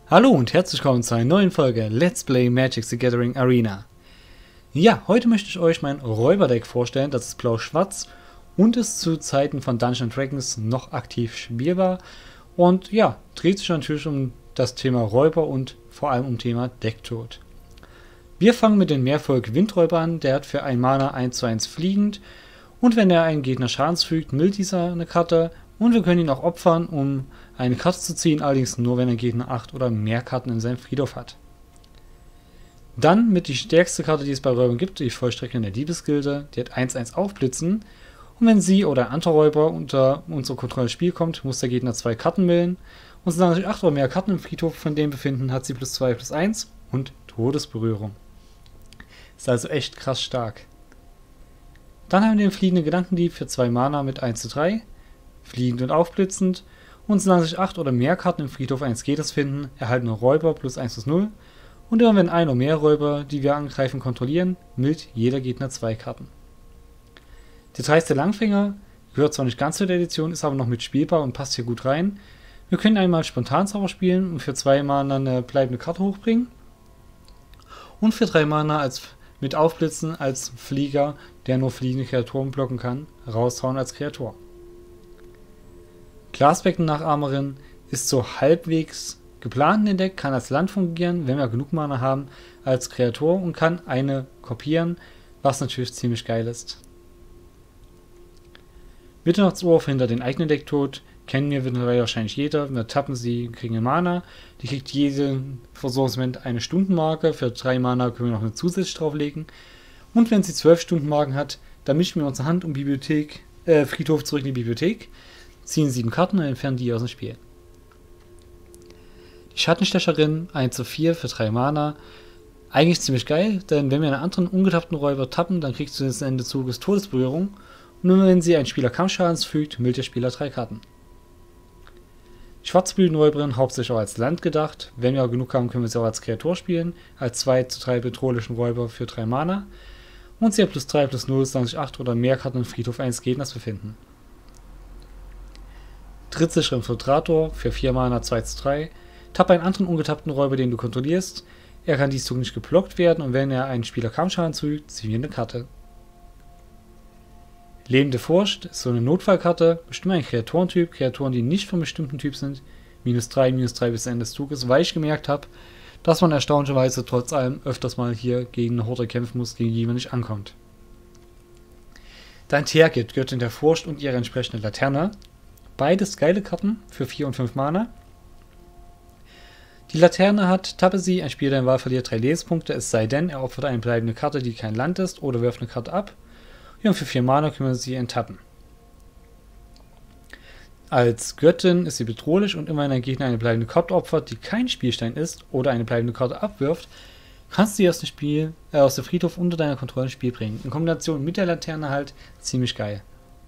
Hallo und herzlich willkommen zu einer neuen Folge Let's Play Magic the Gathering Arena. Ja, heute möchte ich euch mein Räuberdeck vorstellen, das ist blau-schwarz und ist zu Zeiten von Dungeons & Dragons noch aktiv spielbar. Und ja, dreht sich natürlich um das Thema Räuber und vor allem um Thema Decktod. Wir fangen mit dem Mehrvolk Windräuber an, der hat für ein Mana 1/1 fliegend und wenn er einen Gegner Schaden fügt, mildt dieser eine Karte und wir können ihn auch opfern, um eine Karte zu ziehen, allerdings nur, wenn der Gegner 8 oder mehr Karten in seinem Friedhof hat. Dann mit die stärkste Karte, die es bei Räubern gibt, die Vollstreckung der Diebesgilde, die hat 1/1 Aufblitzen. Und wenn sie oder ein anderer Räuber unter unsere Kontrolle ins Spiel kommt, muss der Gegner 2 Karten milden. Und solange sich 8 oder mehr Karten im Friedhof von denen befinden, hat sie +2/+1 und Todesberührung. Ist also echt krass stark. Dann haben wir den fliegenden Gedankendieb für 2 Mana mit 1/3, fliegend und aufblitzend. Und solange sich 8 oder mehr Karten im Friedhof eines Gegners finden, erhalten Räuber +1/+0. Und immer wenn ein oder mehr Räuber, die wir angreifen, kontrollieren, mildt jeder Gegner 2 Karten. Der dreiste Langfinger gehört zwar nicht ganz zu der Edition, ist aber noch mitspielbar und passt hier gut rein. Wir können einmal Spontanzauber spielen und für 2 Mana eine bleibende Karte hochbringen. Und für 3 Mana mit Aufblitzen als Flieger, der nur fliegende Kreaturen blocken kann, raushauen als Kreatur. Glasbecken-Nachahmerin ist so halbwegs geplant in dem Deck, kann als Land fungieren, wenn wir genug Mana haben, als Kreatur und kann eine kopieren, was natürlich ziemlich geil ist. Mitternachtsuhr verhindert den eigenen Decktod, kennen wir wahrscheinlich jeder, wir tappen sie, kriegen eine Mana, die kriegt jeden Versorgungsmoment eine Stundenmarke, für 3 Mana können wir noch eine zusätzlich drauflegen und wenn sie 12 Stundenmarken hat, dann mischen wir unsere Hand um Friedhof zurück in die Bibliothek, ziehen 7 Karten und entfernen die aus dem Spiel. Die Schattenstecherin 1/4 für 3 Mana. Eigentlich ziemlich geil, denn wenn wir einen anderen ungetappten Räuber tappen, dann kriegst du das Ende des Zuges Todesberührung. Und nur wenn sie einen Spieler Kampfschadens fügt, mildt der Spieler 3 Karten. Schwarzblütenräuberin hauptsächlich auch als Land gedacht. Wenn wir genug haben, können wir sie auch als Kreatur spielen. Als 2/3 bedrohlichen Räuber für 3 Mana. Und sie hat +3/+0, solange sich 8 oder mehr Karten im Friedhof eines Gegners befinden. Trittsicherer Infiltrator für 4 Mana 2/3. Tappe einen anderen ungetappten Räuber, den du kontrollierst. Er kann dies Zug nicht geblockt werden und wenn er einen Spieler Kampfschaden zufügt, ziehen wir eine Karte. Lebende Furcht ist so eine Notfallkarte. Bestimme einen Kreaturentyp. Kreaturen, die nicht von bestimmten Typ sind. -3, -3 bis Ende des Zuges, weil ich gemerkt habe, dass man erstaunlicherweise trotz allem öfters mal hier gegen eine Horde kämpfen muss, gegen die man nicht ankommt. Dein Teerkit, Göttin der Furcht und ihre entsprechende Laterne. Beides geile Karten für 4 und 5 Mana. Die Laterne hat, tappe sie, ein Spieler deiner Wahl verliert 3 Lebenspunkte, es sei denn, er opfert eine bleibende Karte, die kein Land ist, oder wirft eine Karte ab. Ja, und für 4 Mana können wir sie enttappen. Als Göttin ist sie bedrohlich und immer wenn ein Gegner eine bleibende Karte opfert, die kein Spielstein ist, oder eine bleibende Karte abwirft, kannst du sie aus dem Friedhof unter deiner Kontrolle ins Spiel bringen. In Kombination mit der Laterne halt ziemlich geil.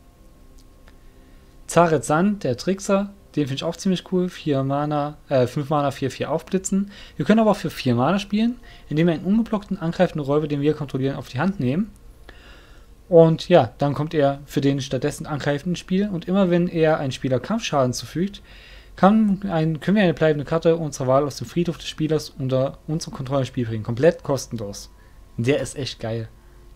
Zaret Sand, der Trickser, den finde ich auch ziemlich cool. 5 Mana, 4/4 aufblitzen. Wir können aber auch für 4 Mana spielen, indem wir einen ungeblockten angreifenden Räuber, den wir kontrollieren, auf die Hand nehmen. Und ja, dann kommt er für den stattdessen angreifenden Spiel. Und immer wenn er einen Spieler Kampfschaden zufügt, können wir eine bleibende Karte unserer Wahl aus dem Friedhof des Spielers unter unsere Kontrolle ins Spiel bringen. Komplett kostenlos. Der ist echt geil.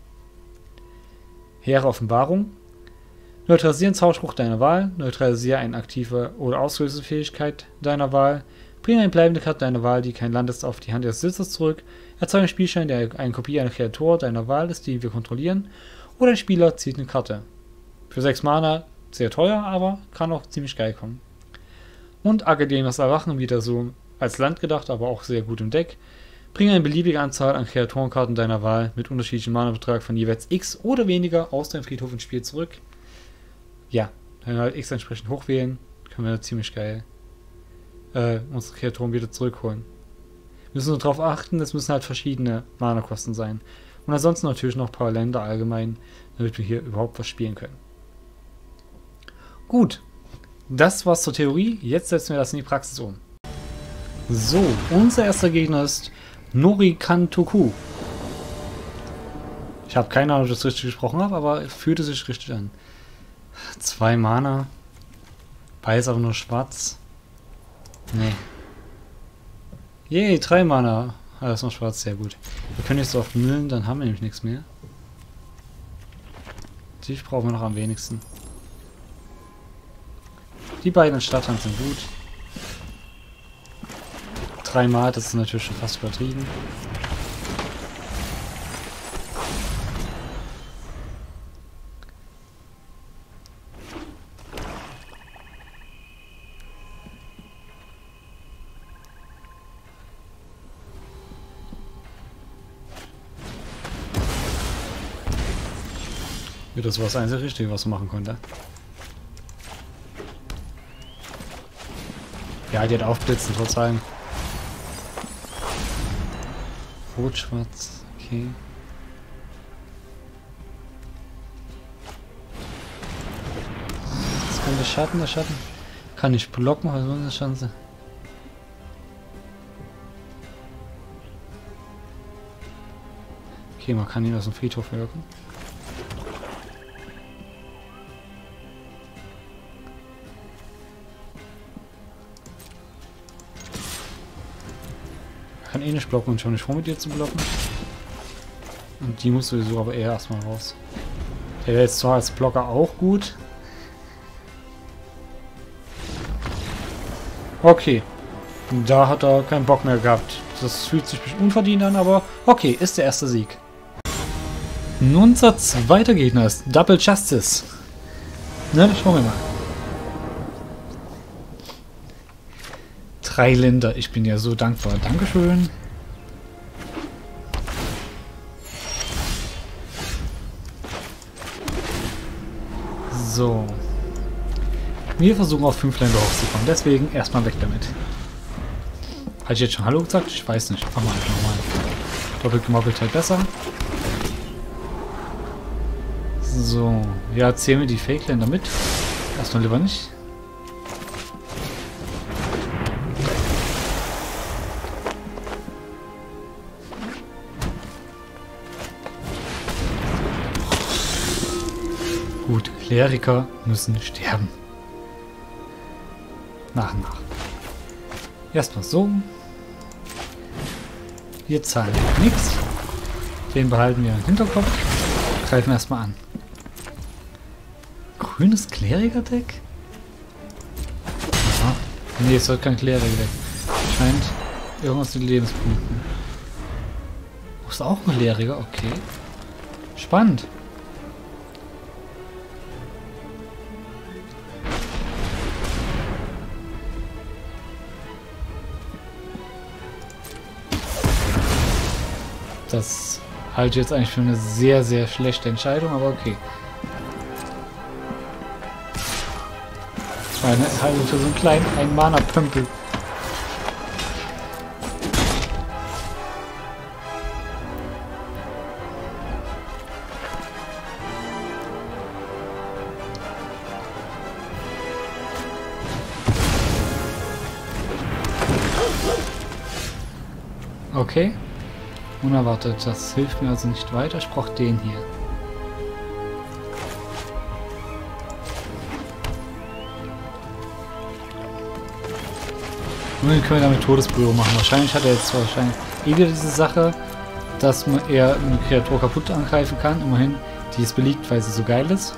Hehre Offenbarung. Neutralisieren Zauberspruch deiner Wahl, neutralisiere eine aktive oder Auslösefähigkeit deiner Wahl, bringe eine bleibende Karte deiner Wahl, die kein Land ist, auf die Hand des Besitzers zurück, erzeuge einen Spielstein, der eine Kopie einer Kreatur deiner Wahl ist, die wir kontrollieren, oder ein Spieler zieht eine Karte. Für 6 Mana sehr teuer, aber kann auch ziemlich geil kommen. Und Akademias Erwachen, wieder so als Land gedacht, aber auch sehr gut im Deck. Bringe eine beliebige Anzahl an Kreaturenkarten deiner Wahl mit unterschiedlichem Mana-Betrag von jeweils X oder weniger aus deinem Friedhof ins Spiel zurück. Ja, wenn wir halt X entsprechend hochwählen, können wir ziemlich geil unsere Kreaturen wieder zurückholen. Wir müssen nur darauf achten, es müssen halt verschiedene Mana-Kosten sein. Und ansonsten natürlich noch ein paar Länder allgemein, damit wir hier überhaupt was spielen können. Gut, das war's zur Theorie. Jetzt setzen wir das in die Praxis um. So, unser erster Gegner ist Norikantoku. Ich habe keine Ahnung, ob ich das richtig gesprochen habe, aber es fühlte sich richtig an. 2 Mana. Weiß aber nur schwarz. Nee. Yay, 3 Mana. Ah, das ist noch schwarz, sehr gut. Wir können jetzt auf Müllen, dann haben wir nämlich nichts mehr. Die brauchen wir noch am wenigsten. Die beiden Stadthand sind gut. 3 Mal, das ist natürlich schon fast übertrieben. Ja, das war das einzige Richtige, was man machen konnte. Ja, die hat aufblitzen, trotz allem. Rot-Schwarz, okay. Das kann der Schatten. Kann ich blocken, also eine Chance. Okay, man kann ihn aus dem Friedhof wirken. Kann eh nicht blocken und schon nicht vor mit dir zu blocken. Und die muss sowieso aber eher erstmal raus. Der wäre jetzt zwar als Blocker auch gut. Okay. Da hat er keinen Bock mehr gehabt. Das fühlt sich unverdient an, aber okay, ist der erste Sieg. Nun unser zweiter Gegner ist Double Justice. Na, das schauen wir mal. 3 Länder, ich bin ja so dankbar. Dankeschön. So. Wir versuchen auf 5 Länder hochzukommen, deswegen erstmal weg damit. Hatte ich jetzt schon Hallo gesagt? Ich weiß nicht. Machen wir einfach nochmal. Doppelt gemoppelt halt besser. So. Ja, zählen wir die Fake-Länder mit. Erstmal lieber nicht. Gut, Kleriker müssen sterben. Nach und nach. Erstmal so. Wir zahlen nichts. Den behalten wir im Hinterkopf. Greifen erstmal an. Grünes Kleriker-Deck? Aha. Nee, es soll kein Kleriker-Deck. Scheint irgendwas mit Lebenspunkten. Oh, ist auch ein Kleriker? Okay. Spannend. Das halte ich jetzt eigentlich für eine sehr, sehr schlechte Entscheidung, aber okay. Ich meine, halt für so einen kleinen Ein-Mana-Pömpel. Okay. Unerwartet, das hilft mir also nicht weiter. Ich brauche den hier. Nun können wir damit Todesberührung machen. Wahrscheinlich hat er jetzt wieder diese Sache, dass er eine Kreatur kaputt angreifen kann. Immerhin, die ist beliebt, weil sie so geil ist.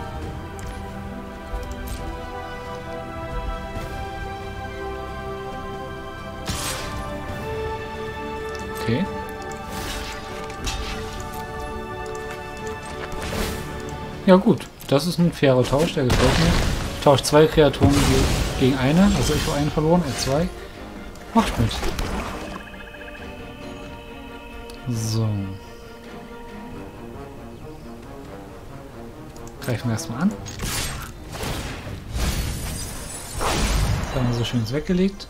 Okay. Ja gut, das ist ein fairer Tausch, der gefällt mir. Ich tausche 2 Kreaturen gegen eine, also ich habe eine verloren, er 2. Macht mit. So. Greifen wir erstmal an. Das haben wir so schön weggelegt.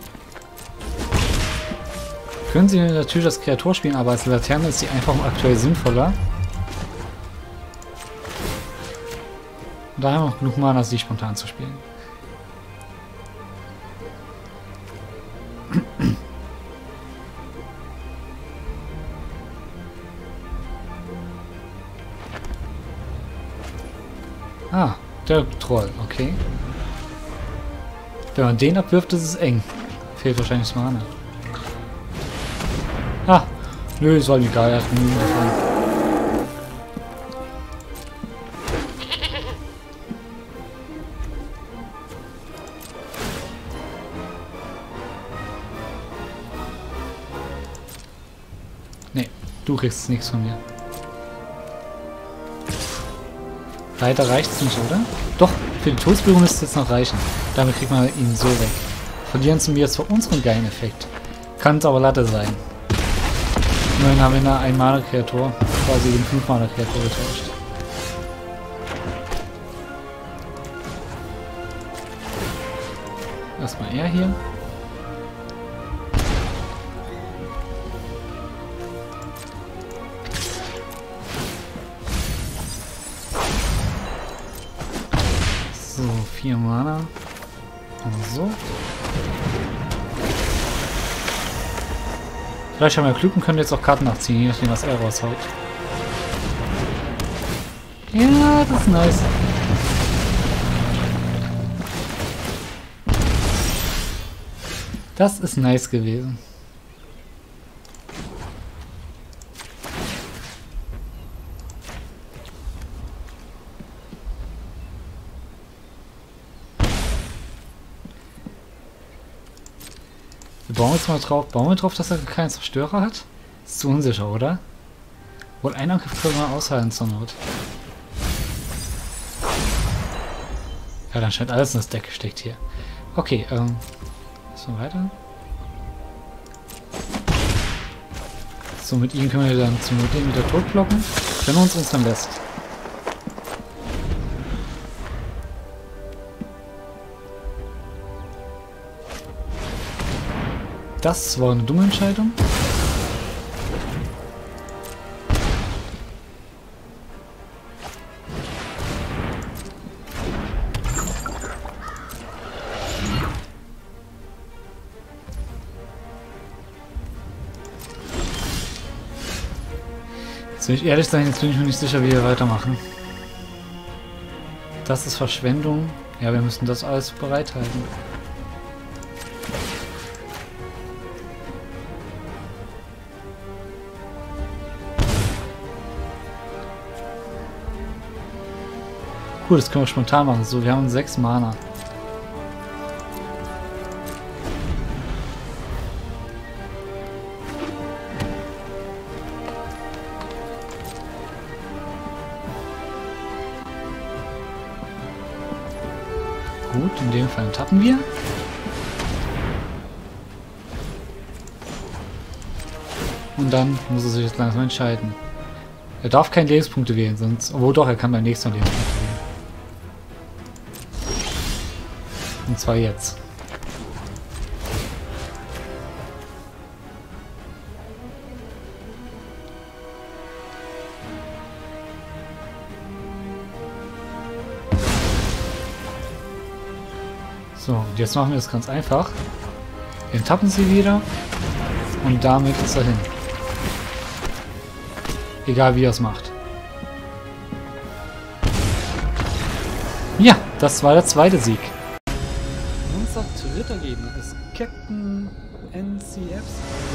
Können Sie natürlich das Kreatur spielen, aber als Laterne ist sie einfach aktuell sinnvoller. Da haben wir noch genug Mana, sie spontan zu spielen. Ah, der Troll, okay. Wenn man den abwirft, ist es eng. Fehlt wahrscheinlich das Mana. Ah, nö, ist halt egal, er hat genügend davon. Nee, du kriegst nichts von mir. Weiter reicht's nicht, oder? Doch, für die Todesberührung müsste es jetzt noch reichen. Damit kriegt man ihn so weg. Verlieren zu mir jetzt zwar unseren geilen Effekt. Kann es aber Latte sein. Immerhin haben wir eine Ein-Mana-Kreatur, quasi den 5-Mana-Kreatur getauscht. Erstmal er hier. So, 4 Mana. Und so. Vielleicht haben wir Glück und können jetzt auch Karten nachziehen, je nachdem was er raushaut. Ja, das ist nice. Das ist nice gewesen. Wir bauen jetzt mal drauf. Bauen wir drauf, dass er keinen Zerstörer hat? Ist zu unsicher, oder? Wohl einen Angriff können wir aushalten zur Not. Ja, dann scheint alles in das Deck gesteckt hier. Okay, so weiter. So, mit ihm können wir dann zum Not wieder totblocken, wenn er uns dann lässt. Das war eine dumme Entscheidung. Jetzt will ich ehrlich sein, jetzt bin ich mir nicht sicher, wie wir weitermachen. Das ist Verschwendung. Ja, wir müssen das alles bereithalten. Cool, das können wir spontan machen. So, wir haben 6 Mana. Gut, in dem Fall tappen wir. Und dann muss er sich jetzt langsam entscheiden. Er darf keine Lebenspunkte wählen, sonst... Obwohl doch, er kann beim nächsten Mal Lebenspunkte wählen. Und zwar jetzt. So, und jetzt machen wir es ganz einfach. Wir tappen sie wieder und damit ist er hin. Egal wie er es macht. Ja, das war der zweite Sieg. Unser dritter Gegner ist Captain NCF.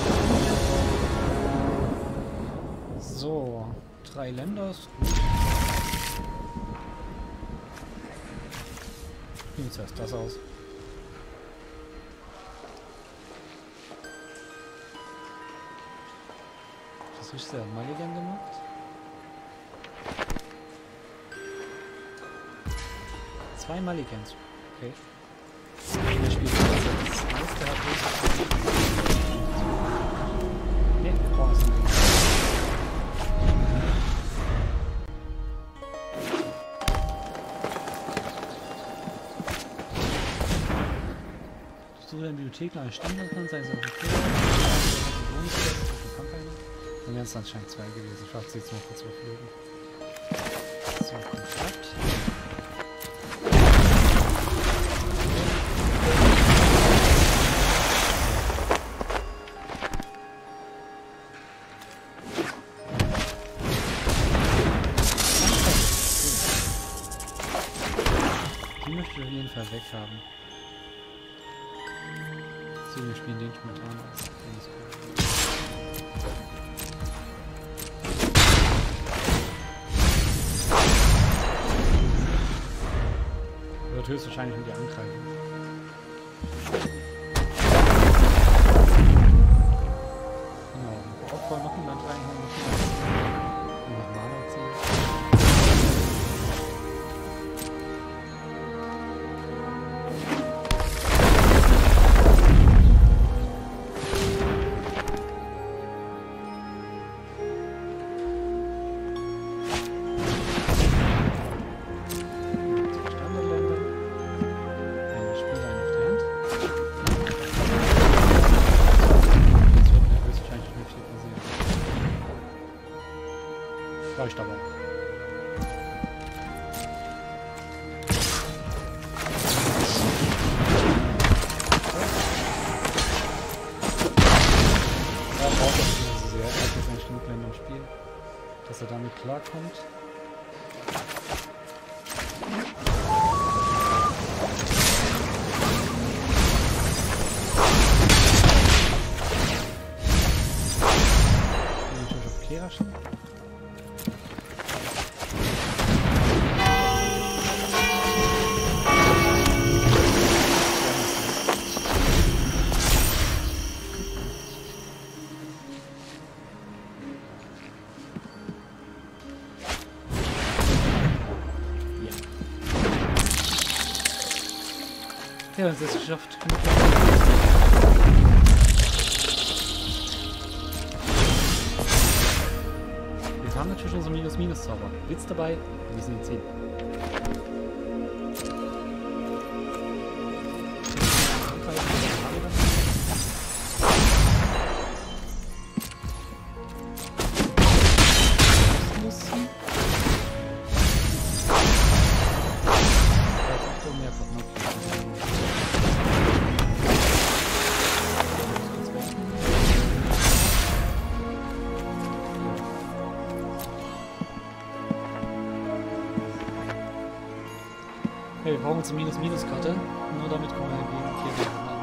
So, 3 Länder ist gut. Wie sieht zuerst das aus? Das ist sehr Mulligan gemacht. Zwei Mulligans. Okay. Der spielt das heißt, der hat ne, wir brauchen es nicht. Suche in der Bibliothek nach einem Standard kann sein, dann wären es anscheinend 2 gewesen. Ich warte jetzt noch kurz überflogen. So, Kontakt. Die möchte ich auf jeden Fall weghaben. So, wir spielen den spontan aus. Wird höchstwahrscheinlich mit dir angreifen. Genau. Opfer noch ein Land reinholen. Noch Mana ziehen. Reicht aber. Er braucht das nicht so sehr. Er hat jetzt eigentlich genug Länder im Spiel, dass er damit klarkommt. Natürlich auf Keraschen. Ja, wir haben es geschafft. Wir haben natürlich unsere Minus-Minus-Zauber. Witz dabei, wir müssen ihn ziehen. Okay, wir brauchen uns eine Minus-Minus-Karte. Nur damit kommen wir gegen 4 Gegner an.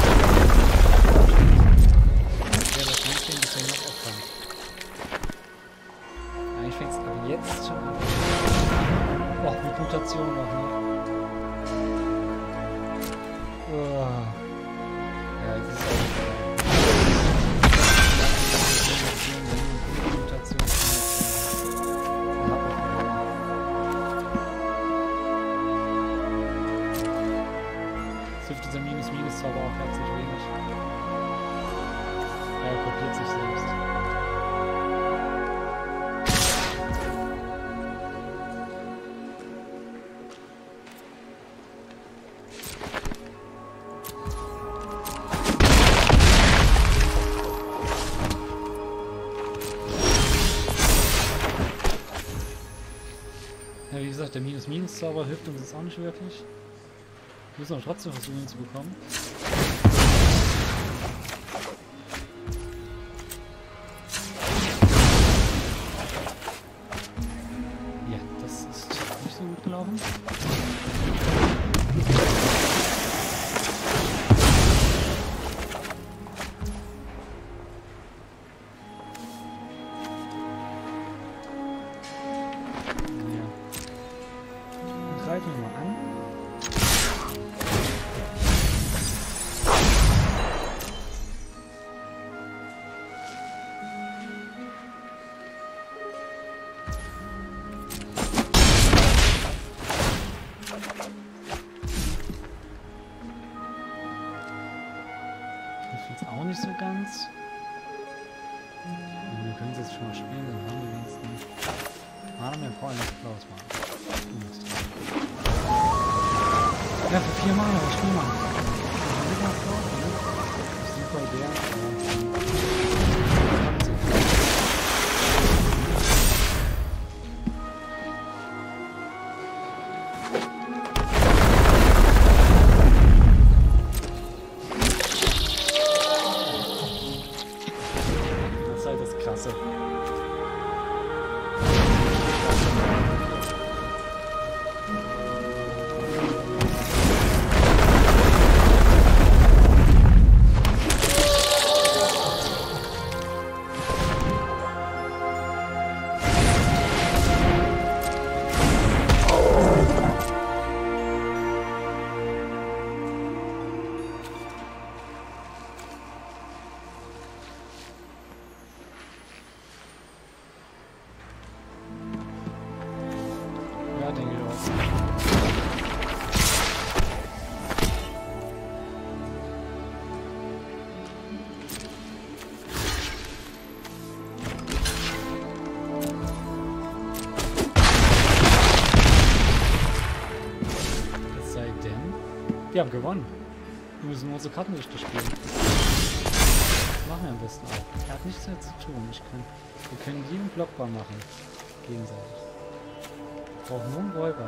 Ja, das kann ich bisher noch auffangen. Eigentlich fängt es aber jetzt schon an. Oh, mit Mutation noch, ne? Oh. Ja, jetzt ist es auch Mutation. Hilft dieser Minus-Minus-Zauber auch herzlich wenig. Er kopiert sich selbst. Ja, wie gesagt, der Minus-Minus-Zauber hilft uns jetzt auch nicht wirklich. Wir müssen aber trotzdem versuchen, ihn zu bekommen. Ja, das ist nicht so gut gelaufen. Ja. Dann greifen wir mal an. Jetzt auch nicht so ganz. Wir können es jetzt schon mal spielen, dann haben wir wenigstens Mana mehr vor allem Klaus machen. Ja, für 4 Mana, was spielen wir? Super der. Klasse. Wir haben gewonnen. Wir müssen nur unsere Karten richtig spielen. Das machen wir am besten auch. Er hat nichts mehr zu tun. Wir können jeden blockbar machen. Gegenseitig. Wir brauchen nur einen Räuber.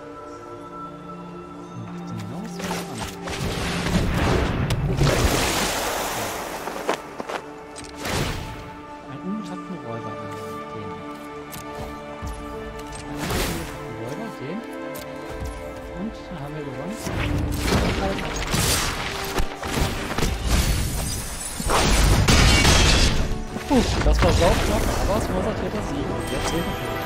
Und genau so an. Einen unbetappten Räuber angehen. Räuber gehen. Und dann haben wir gewonnen. Das war sauknapp, aber es war der Sieg. Jetzt